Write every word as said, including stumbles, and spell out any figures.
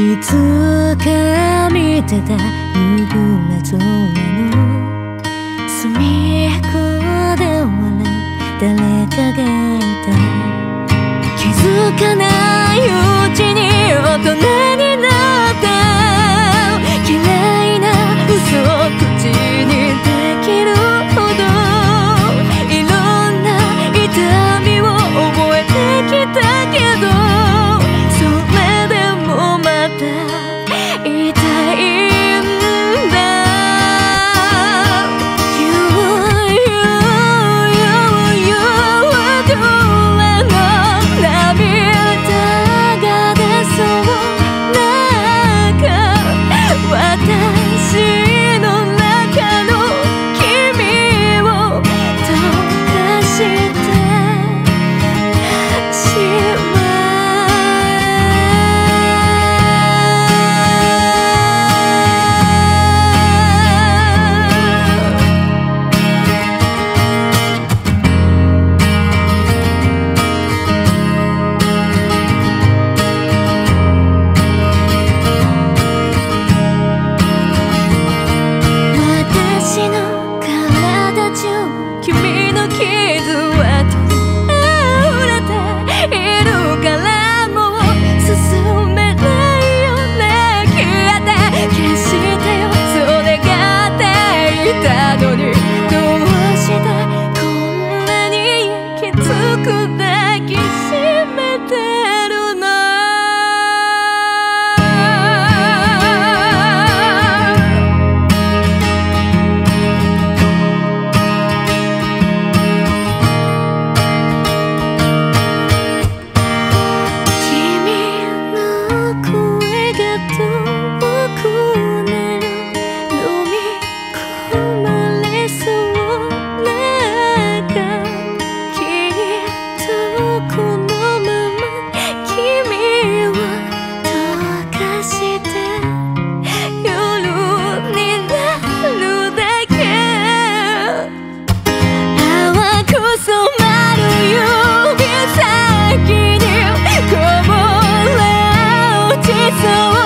いつか見てた夕暮れ空の隅っこで笑う誰かがいた。気づかないうちに大人になった。嫌いな嘘を口にできるほどいろんな痛みを覚えてきたけど、それでもまた痛いんだ。 You, you, you, you どれの涙が出そうなんか私の中の君を溶かしてしまう。私の体中君の傷は溢れているからもう進めないよね。消えて消してよ、それがっていたのに、どうしてこんなにきつく抱きしめてるの。染まる指先にこぼれ落ちそう